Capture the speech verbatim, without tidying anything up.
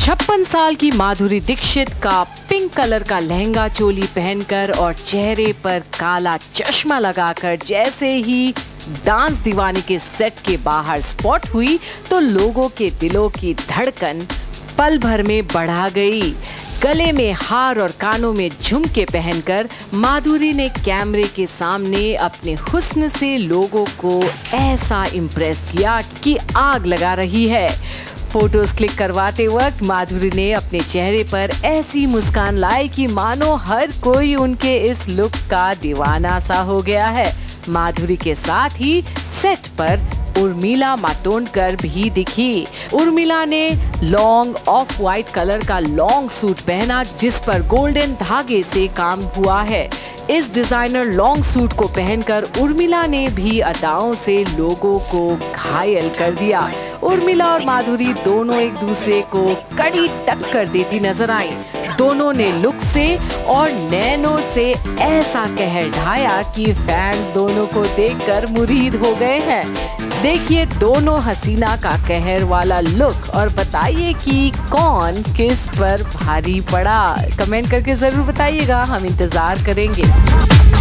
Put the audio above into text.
छप्पन साल की माधुरी दीक्षित का पिंक कलर का लहंगा चोली पहनकर और चेहरे पर काला चश्मा लगाकर जैसे ही डांस दीवानी के सेट के बाहर स्पॉट हुई तो लोगों के दिलों की धड़कन पल भर में बढ़ा गई। गले में हार और कानों में झुमके पहनकर माधुरी ने कैमरे के सामने अपने हुस्न से लोगों को ऐसा इम्प्रेस किया कि आग लगा रही है। फोटोज क्लिक करवाते वक्त माधुरी ने अपने चेहरे पर ऐसी मुस्कान लाई कि मानो हर कोई उनके इस लुक का दीवाना सा हो गया है। माधुरी के साथ ही सेट पर उर्मिला मातोंडकर भी दिखी। उर्मिला ने लॉन्ग ऑफ वाइट कलर का लॉन्ग सूट पहना जिस पर गोल्डन धागे से काम हुआ है। इस डिजाइनर लॉन्ग सूट को पहनकर उर्मिला ने भी अदाओं से लोगों को घायल कर दिया। उर्मिला और माधुरी दोनों एक दूसरे को कड़ी टक्कर देती नजर आई। दोनों ने लुक से और नैनों से ऐसा कहर ढाया कि फैंस दोनों को देखकर मुरीद हो गए हैं। देखिए दोनों हसीना का कहर वाला लुक और बताइए कि कौन किस पर भारी पड़ा। कमेंट करके जरूर बताइएगा, हम इंतजार करेंगे।